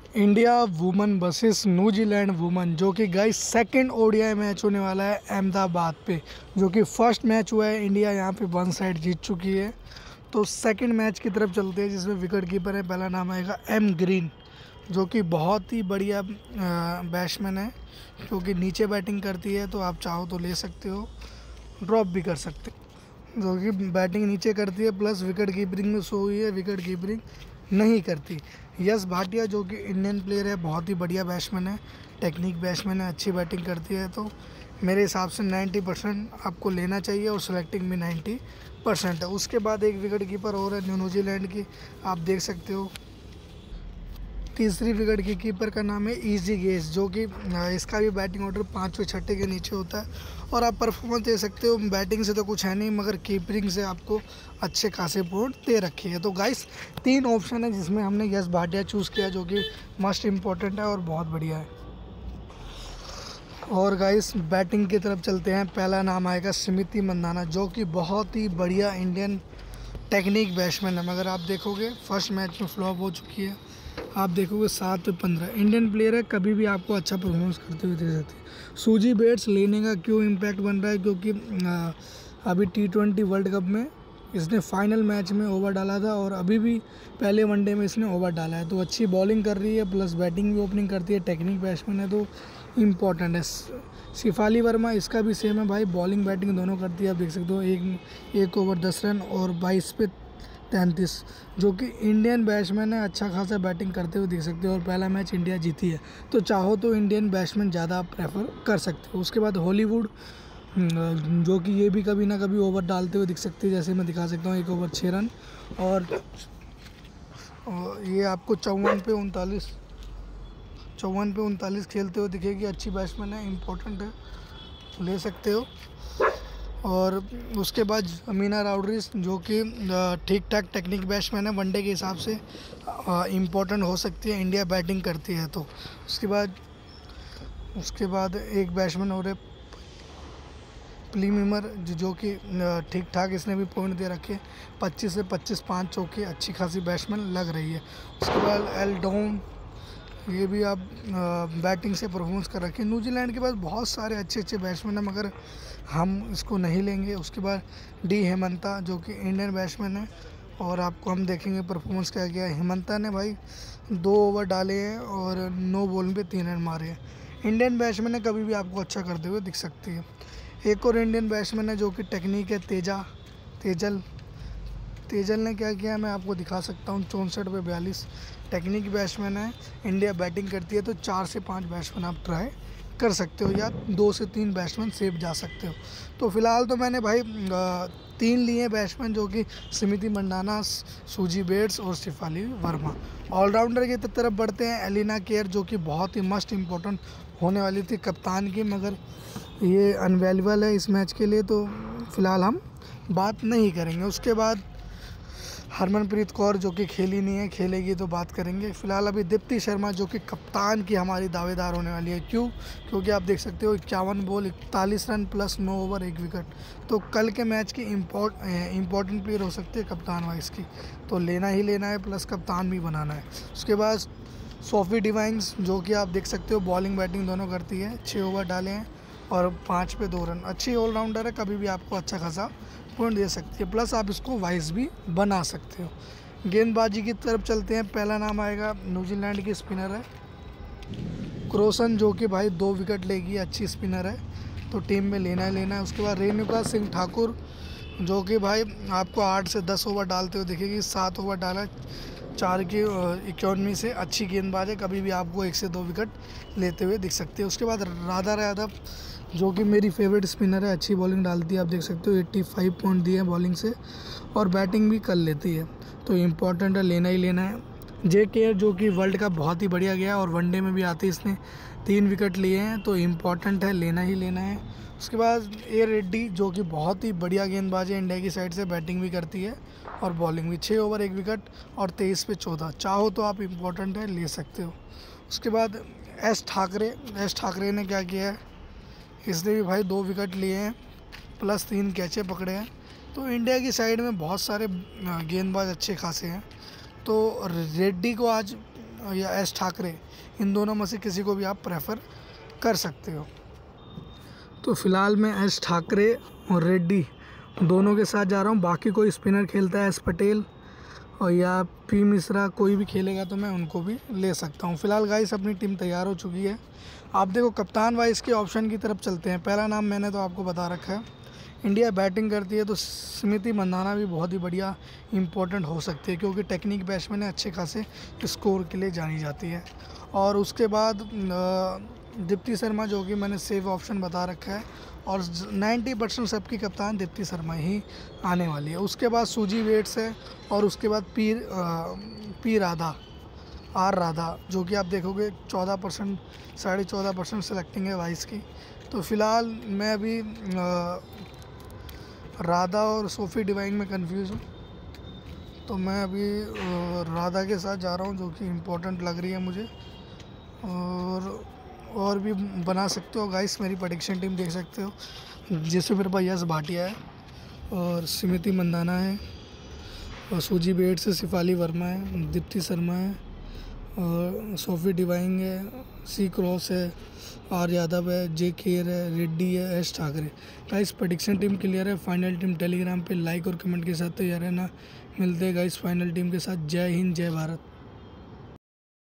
India woman versus New Zealand woman, जो कि guys second ODI match होने वाला है अहमदाबाद पे। जो कि फर्स्ट मैच हुआ है, इंडिया यहाँ पे वन साइड जीत चुकी है। तो सेकंड मैच की तरफ चलते हैं, जिसमें विकेट कीपर है, पहला नाम आएगा एम ग्रीन, जो कि बहुत ही बढ़िया बैट्समैन है, क्योंकि नीचे बैटिंग करती है, तो आप चाहो तो ले सकते हो, ड्रॉप भी कर सकते हो। जो कि बैटिंग नीचे करती है, प्लस विकेट कीपरिंग में सो हुई है, विकेट कीपरिंग नहीं करती। यश भाटिया, जो कि इंडियन प्लेयर है, बहुत ही बढ़िया बैट्समैन है, टेक्निक बैट्समैन है, अच्छी बैटिंग करती है। तो मेरे हिसाब से 90% आपको लेना चाहिए और सिलेक्टिंग भी 90% है। उसके बाद एक विकेट कीपर और है न्यूजीलैंड की, आप देख सकते हो। तीसरी विकेट की कीपर का नाम है इजी गेस, जो कि इसका भी बैटिंग ऑर्डर 5वें 6ठे के नीचे होता है। और आप परफॉर्मेंस दे सकते हो, बैटिंग से तो कुछ है नहीं, मगर कीपरिंग से आपको अच्छे खासे पॉइंट दे रखे हैं। तो गाइस 3 ऑप्शन है, जिसमें हमने यश भाटिया चूज़ किया, जो कि मस्ट इम्पॉर्टेंट है और बहुत बढ़िया है। और गाइस बैटिंग की तरफ चलते हैं, पहला नाम आएगा स्मृति मंदाना, जो कि बहुत ही बढ़िया इंडियन टेक्निक बैट्समैन है, मगर आप देखोगे फर्स्ट मैच में फ्लॉप हो चुकी है। आप देखोगे 7-15 इंडियन प्लेयर है, कभी भी आपको अच्छा परफॉर्मेंस करते हुए देख सकते हैं। सूजी बेट्स लेने का क्यों इम्पैक्ट बन रहा है, क्योंकि अभी T20 वर्ल्ड कप में इसने फाइनल मैच में ओवर डाला था, और अभी भी पहले वनडे में इसने ओवर डाला है। तो अच्छी बॉलिंग कर रही है, प्लस बैटिंग भी ओपनिंग करती है, टेक्निक बैट्समैन है, तो इम्पॉर्टेंट है। शिफाली वर्मा, इसका भी सेम है भाई, बॉलिंग बैटिंग दोनों करती है। आप देख सकते हो, एक ओवर 10 रन और 22 पे 33, जो कि इंडियन बैट्समैन है, अच्छा खासा बैटिंग करते हुए देख सकते हो। और पहला मैच इंडिया जीती है, तो चाहो तो इंडियन बैट्समैन ज़्यादा आप प्रेफर कर सकते हो। उसके बाद हॉलीवुड, जो कि ये भी कभी ना कभी ओवर डालते हुए दिख सकती है, जैसे मैं दिखा सकता हूँ, 1 ओवर 6 रन, और ये आपको 54 पे 39 खेलते हुए दिखेगी। अच्छी बैट्समैन है, इम्पोर्टेंट है, ले सकते हो। और उसके बाद अमीना राउडरीज, जो कि ठीक ठाक टेक्निक बैट्समैन है, वनडे के हिसाब से इम्पोर्टेंट हो सकती है, इंडिया बैटिंग करती है तो। उसके बाद एक बैट्समैन और है प्लीमिमर, जो कि ठीक ठाक इसने भी पॉइंट दे रखे, 25 से 25 5 चौके, अच्छी खासी बैट्समैन लग रही है। उसके बाद एल डॉन, ये भी आप बैटिंग से परफॉर्मेंस कर रखे हैं। न्यूजीलैंड के पास बहुत सारे अच्छे अच्छे बैट्समैन हैं, मगर हम इसको नहीं लेंगे। उसके बाद डी हेमंता, जो कि इंडियन बैट्समैन है, और आपको हम देखेंगे परफॉर्मेंस क्या किया है। हेमंता ने भाई 2 ओवर डाले हैं और 9 बॉल पे 3 रन मारे हैं। इंडियन बैट्समैन है, कभी भी आपको अच्छा करते हुए दिख सकती है। एक और इंडियन बैट्समैन है, जो कि टेक्निक है, तेजल ने क्या किया मैं आपको दिखा सकता हूँ। 64 पे 42 टेक्निक बैट्समैन है, इंडिया बैटिंग करती है, तो 4 से 5 बैट्समैन आप ट्राई कर सकते हो, या 2 से 3 बैट्समैन सेव जा सकते हो। तो फिलहाल तो मैंने भाई 3 लिए बैट्समैन, जो कि स्मृति मंदाना, सूजी बेट्स और शिफाली वर्मा। ऑलराउंडर की तरफ बढ़ते हैं, एलिना केयर, जो कि बहुत ही मस्ट इम्पोर्टेंट होने वाली थी कप्तान की, मगर ये अनअवेलेबल है इस मैच के लिए, तो फिलहाल हम बात नहीं करेंगे। उसके बाद हरमनप्रीत कौर, जो कि खेली नहीं है, खेलेगी तो बात करेंगे। फिलहाल अभी दीप्ति शर्मा, जो कि कप्तान की हमारी दावेदार होने वाली है। क्यों? क्योंकि आप देख सकते हो 51 ball 41 run plus 9 over 1 wicket, तो कल के मैच की इम्पोर्टेंट प्लेयर हो सकती है कप्तान वाइज की, तो लेना ही लेना है, प्लस कप्तान भी बनाना है। उसके बाद सोफी डिवाइंस, जो कि आप देख सकते हो बॉलिंग बैटिंग दोनों करती है, 6 ओवर डाले हैं और 5 पे 2 रन, अच्छी ऑलराउंडर है, कभी भी आपको अच्छा खासा पॉइंट दे सकती है, प्लस आप इसको वाइस भी बना सकते हो। गेंदबाजी की तरफ चलते हैं, पहला नाम आएगा न्यूजीलैंड की स्पिनर है क्रोसन, जो कि भाई 2 विकेट लेगी, अच्छी स्पिनर है, तो टीम में लेना ही लेना है। उसके बाद रेणुका सिंह ठाकुर, जो कि भाई आपको 8 से 10 ओवर डालते हुए दिखेगी, 7 ओवर डाला 4 की इकोनॉमी से, अच्छी गेंदबाज है, कभी भी आपको 1 से 2 विकेट लेते हुए दिख सकती है। उसके बाद राधा यादव, जो कि मेरी फेवरेट स्पिनर है, अच्छी बॉलिंग डालती है, आप देख सकते हो 85 पॉइंट दिए हैं बॉलिंग से, और बैटिंग भी कर लेती है, तो इम्पोर्टेंट है, लेना ही लेना है। JK, जो कि वर्ल्ड कप बहुत ही बढ़िया गया, और वनडे में भी आते इसने 3 विकेट लिए हैं, तो इम्पोर्टेंट है, लेना ही लेना है। उसके बाद A रेड्डी, जो कि बहुत ही बढ़िया गेंदबाज है, इंडिया की साइड से बैटिंग भी करती है और बॉलिंग भी, 6 ओवर 1 विकेट और 23 पे 14, चाहो तो आप इम्पोर्टेंट है, ले सकते हो। उसके बाद एस ठाकरे ने क्या किया है, इसने भी भाई 2 विकेट लिए हैं, प्लस 3 कैचे पकड़े हैं, तो इंडिया की साइड में बहुत सारे गेंदबाज अच्छे खासे हैं। तो रेड्डी को आज या एस ठाकरे, इन दोनों में से किसी को भी आप प्रेफर कर सकते हो। तो फिलहाल मैं एस ठाकरे और रेड्डी दोनों के साथ जा रहा हूँ। बाकी कोई स्पिनर खेलता है एस पटेल और या पी मिश्रा, कोई भी खेलेगा तो मैं उनको भी ले सकता हूँ। फिलहाल गाइस अपनी टीम तैयार हो चुकी है। आप देखो कप्तान वाइज के ऑप्शन की तरफ चलते हैं। पहला नाम मैंने तो आपको बता रखा है। इंडिया बैटिंग करती है तो स्मृति मंदाना भी बहुत ही बढ़िया इंपॉर्टेंट हो सकती है, क्योंकि टेक्निक बैट्समैन है, अच्छे खासे स्कोर के लिए जानी जाती है। और उसके बाद दीप्ति शर्मा, जो कि मैंने सेफ ऑप्शन बता रखा है, और 90% सबकी कप्तान दीप्ति शर्मा ही आने वाली है। उसके बाद सूजी वेट्स है, और उसके बाद पी राधा, आर राधा, जो कि आप देखोगे 14%, 14.5% सेलेक्टिंग है वाइस की। तो फिलहाल मैं अभी राधा और सोफ़ी डिवाइन में कंफ्यूज हूँ, तो मैं अभी राधा के साथ जा रहा हूँ, जो कि इम्पोर्टेंट लग रही है मुझे। और भी बना सकते हो गाइस, मेरी प्रेडिक्शन टीम देख सकते हो, जिसमें मेरे पास यश भाटिया है और स्मृति मंदाना है और सूजी बेट्स है, शिफाली वर्मा है, दीप्ति शर्मा है और सोफ़ी डिवाइन है, सी क्रॉस है, आर यादव है, जे खेर है, रेड्डी है, S Thackeray. Guys prediction team clear है। फाइनल टीम टेलीग्राम पे लाइक और कमेंट के साथ तैयार है ना। मिलते हैं गाइस फाइनल टीम के साथ। जय हिंद, जय भारत।